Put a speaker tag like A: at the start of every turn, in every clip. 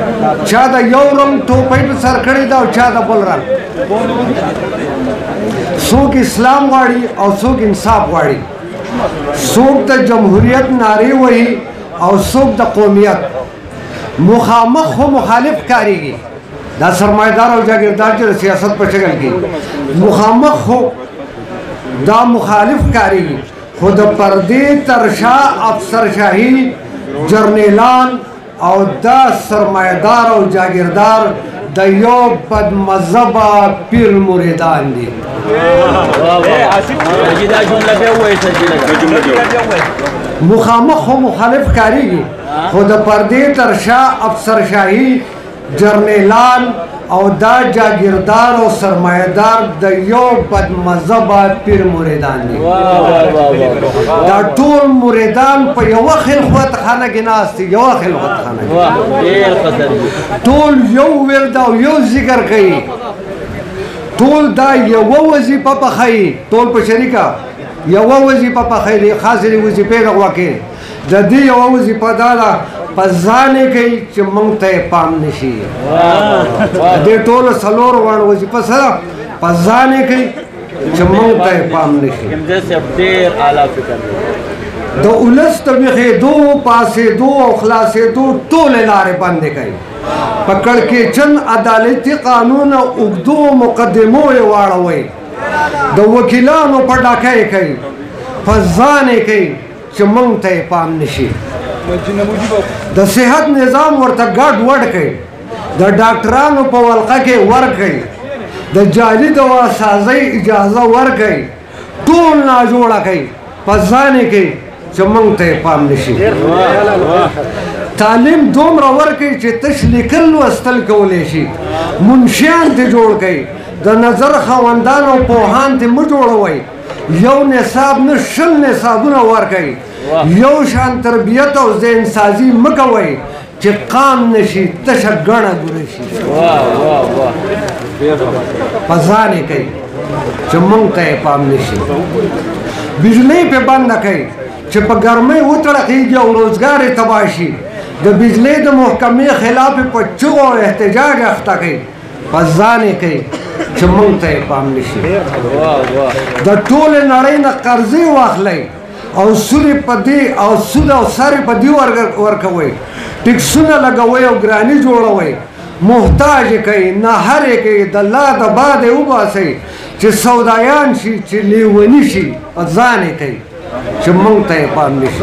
A: چا د یو رنګ ټوپۍ په سر کړې ده او چا د بل رنګ څوک اسلام غواړي او څوک انصاف غواړي څوک د جمهوریت نارې وهي او څوک د قومیت مخامخ خو مخالف کاریږي دا سرمایدار او جاگیردار چې د سیاست په شکل کې مخامخ خو دا مخالف کاریږي خو د پردې تر شا افسرشاهي جرنیلان او دا سرمایدار او جاگیردار د یو بد مذهبه پیر مریدان دي مخامخ خو مخالف کاریږي خو د پردې تر شا افسرشاهي جرنیلان او دا جاگیردار او سرمایدار د یو بد مذهبه پیر مریدان دي دا ټول مریدان په یوه خلوت خانه کې ناست دي یوه خلوت خانه کې ټول یو ورد او یو ذکر کوي ټول دا یوه وظیفه پخوي ټول په شریکه یوه وظیفه پخوي خاصې وظیفې د غوکې د دې یوه وظیفه دا ده په ځان یې کوي چې موږ ته یې پام نشي د دې ټولو څلورو واړو وظیفه سره په ځان یې کوي چې موږ ته یې پام نشي د ولس د ویښېدو پاسېدو او خلاصېدو ټولې لارې بندې کوي په کړکېچن عدالتي قانون او اوږدو مقدمو یې واړوئ د وکیلانو په ډاکه یې کوي په ځان یې کوي چې موږ ته یې پام نشي د صحت نظام ورته ګډ وډ کوي د ډاکټرانو په ولقه کې ورکوي د جعلي دواسازۍ اجازه ورکوي ټول ناجوړه کوي په ځان یې کوي چې موږ ته یې پام نشي تعلیم دومره ورکوي چې تش لیکل لوستل کولی شي منشیان ترې جوړ کوي د نظر خاوندان او پوهان ترې مه جوړوئ یو نصاب نه شل نصابونه ورکوي یو شان تربیت او ذهن سازي مه کوئ چې قام نشي تشه ګڼه ګوره شي په ځان یې کوي چې موږ ته یې پام نشي بجلۍ پې بنده کوي چې په ګرمۍ وتړقېږي او روزګار یې تباه شي د بجلۍ د محکمې خلاف یې په چغو او احتجاج اخته کوي په ځان یې کوي چې موږ ته یې پام نشي د ټولې نړۍ نه قرضې واخلئ او سوري په دې او سود او ساري په دې ورکوئ ټکسونه لګوئ او ګراني جوړوئ محتاج یې کوي نهر یې کوي د لا د باد یې وباسئ چې سودایان شي چې لیوني شي په ځان یې کوي چې موږ ته یې پام نشي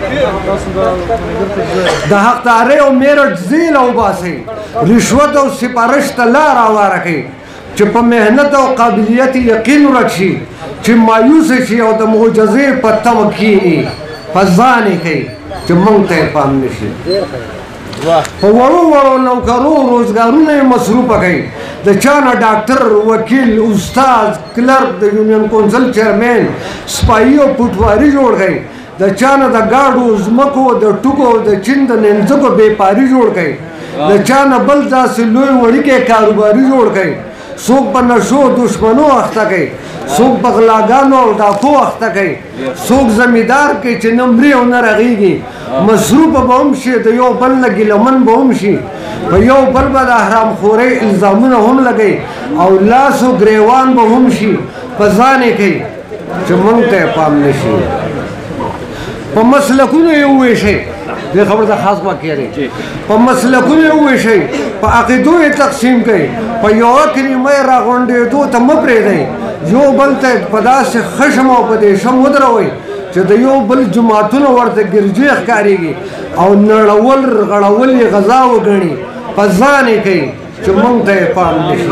A: د حقدارۍ او میرټ زیله وباسئ رشوت او سپارش ته لار هواره کوي چې په محنت او قابلیت یقین ورک شي چې مایوسه شي او د معجزې په تمه کښېني په ځان یې کوي چې موږ ته یې پام نشي په وړو وړو نوکرو روزګارونه یې مصروفه کوي د چا نه ډاکټر وکیل استاد کلرک د یونین کونسل چیرمین سپایي او پټواري جوړ کوي د چا نه د ګاډو ځمکو د ټوکو د چین د نینځکو بېپاري جوړ کوي د چا نه بل داسې لوی وړیکې کاروباري جوړ کوي څوک په نشو دشمنو اخته کوي څوک په غلاګانو او ډاکو اخته کوي څوک زمیندار کوي چې نه مري او نه رغېږي مصروفه به هم شي د یو بل نه ګیلمن به هم شي په یو بل به د حرامخورۍ الزامونه هم لګوي او لاس و ګریوان به هم شي په ځان یې کوي چې موږ ته یې پام نشي په مسلکونو یې وویشئ دې خبره ته خاص واقع دی په مسلکونو یې وویشئ په عقیدو یې تقسیم کړئ په یوه کلمه یې راغونډېدو ته مه پرېږدئ یو بل ته په داسې خشم او په دیشم ودروئ چې د یو بل جماعتونه ورته ګرجې ښکارېږي او نړول رغړول یې غذا وګڼي په ځان یې کوي چې موږ ته یې پام نشي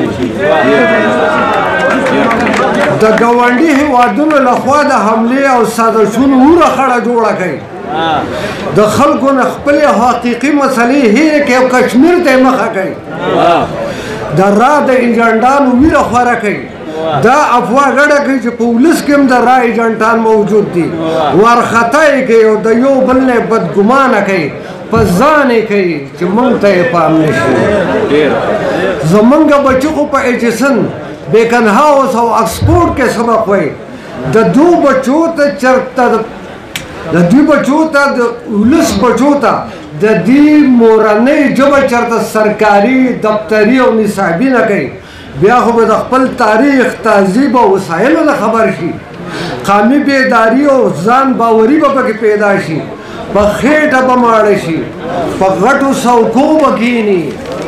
A: د ګاونډي هېوادونو لخوا د حملې او سازشونو وره خړه جوړه کوي د خلکو نه خپلې حقیقي مسلې هېرې کوي او کشمیر ته یې مخه کوي د را د ایجنټانو ویره خوره کوي دا افوا ګډه کوي چې په ولس کې هم د را ایجنټان موجود دي وارخطا یې کوي او د یو بل نه بدګمانه کوي په ځان یې کوي چې موږ ته یې پام نشي زمونږ بچي خو په ایچسن بیکن هاوس او اکسفورډ کې سبق وایي د دو بچو ته چېرته د دوی بچو ته د ولس بچو ته د دې مورنۍ ژبه چېرته سرکاري دفتري او نصابي نه کوي بیا خو به د خپل تاریخ تهذیب او وسایلو نه خبر شي قامي بیداري او ځان باوري به پکې پیدا شي په خېټه به ماړه شي په غټو څوکو به کښېني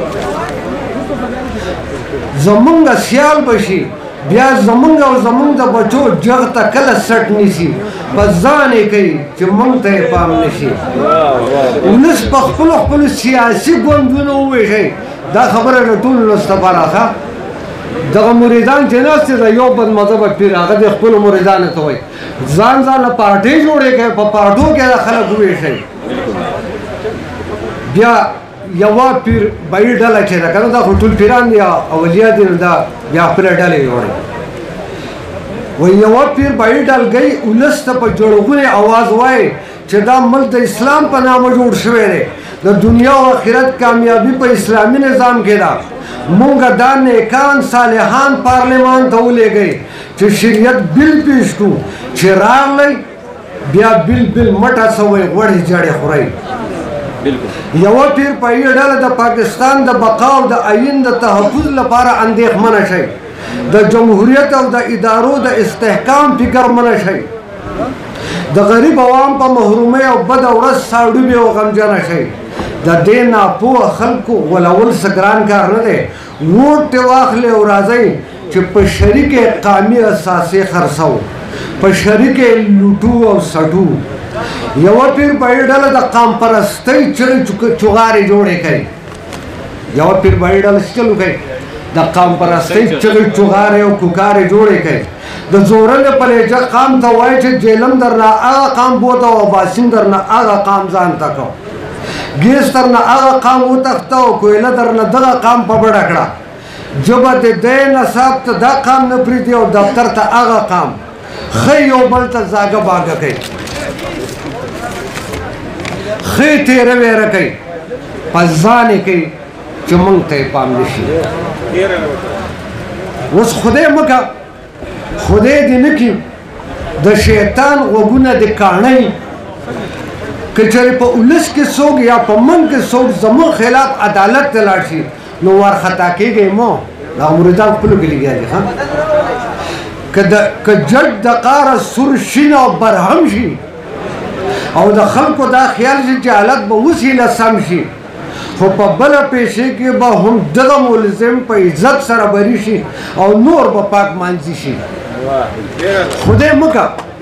A: زمونږ سیال به شي بیا زمونږ او زمونږ د بچو جغ ته کله سټ نیسي په ځان یې کوي چې مونږ ته یې پام نشي ولس په خپلو خپلو سیاسي ګوندونو وویښئ دا خبره د ټولو ولس دپاره ښه دغه مریدان چې ناست دي د یو بد مذهبه پیر هغه د خپلو مریدانو ته وایي ځان له پارټۍ جوړې کړئ په پارټو کې د خلک وویښئ بیا یوه پیر بایي ډله چې ده که نه دا خو ټول پیران دي اولیاء دي نو دا بیا خپله ډلې جوړوي وایي یوه پیر بایي ډلګۍ ولس ته په جړغونې اواز وایي چې دا ملک د اسلام په نامه جوړ شوی دی د دنیا او آخرت کامیابي په اسلامي نظام کې ده مونږ دا نیکان صالحان پارلمان ته ولېږئ چې شریعت بل پیش کړو چې راغلی بیا بل مټ اچوئ غوړې جړې خورئ یوه پیر پایي ډله د پاکستان د بقا او د آیین د تحفظ لپاره اندېښمنه شئ د جمهوریت او د ادارو د استحکام فکرمنه شئ د غریب عوام په محرومۍ او بده ورځ ساړوبې او غمجنه شئ د دې ناپوه خلکو غولول څه ګران کار نه دی ووټ ترې واخلئ او راځئ چې په شریک قامي اساسې خرڅو په شریک لوټو او سټو یوه پیر بایي ډله د قام پرستۍ چغې چغارې جوړې کوي یوه پیر بایي ډله څه چل کوي د قام پرستۍ چغې چغارې او کوکارې جوړې کوي د زورنې په لهجه قام ته وایي چې جیلم درنه هغه قام بوته او باسین درنه هغه قام ځان ته کو ګیس درنه هغه قام وتښته او کویله درنه دغه قام په بډه کړه ژبه د دی نصاب ته دا قام نه پرېږدي او دفتر ته هغه قام ښه یو بل ته زاګه باګه کوي ښې تېره ویره کوي په ځان یې کوي چې مونږ ته یې پام نشي اوس خدای مکه خدای دې نه کړي د شیطان غوږونه دې کاڼئ که چېرې په ولس کې څوک یا په من کې څوک زموږ خلاف عدالت ته لاړ شي نو وارخطا کېږئ مو دا مریدان خپلو کې لګیا دي ښه که جج د قاره سور شین او برهم شي او د خلکو دا خیال شي چې حالت به وسیله سم شي خو په بله پیشې کې به هم دغه ملزم په عزت سره بری شي او نور به پاک مانځي شي خدای مکه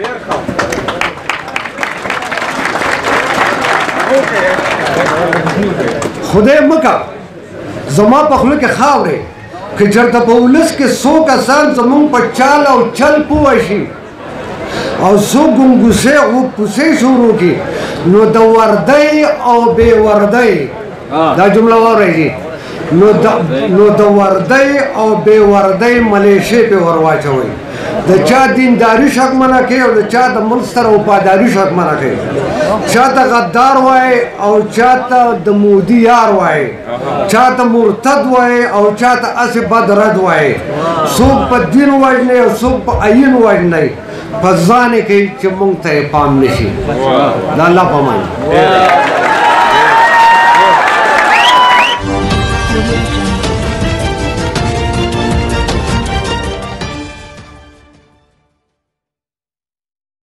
A: خدای مکه زما په خوله کې خاورې که چېرته په ولس کې څو کسان زمونږ په چال او چل پوه شي او څو ګنګوسې غوپوسې شروع کړي نو د وردۍ او بې وردۍ دا جمله واورئ نو د وردۍ او بې وردۍ ملیشې پې ور واچوئ د چا دینداري شکمنه کوي او د چا د ملک سره وفاداري شکمنه کوي چا ته غدار وایي او چا ته د مودي یار وایي چا ته مرتد وایي او چا ته هسې بد رد وایي څوک په دین وژنئ او څوک په عین وژنئ په ځان یې کوي چې مونږ ته یې پام نشي د الله په امان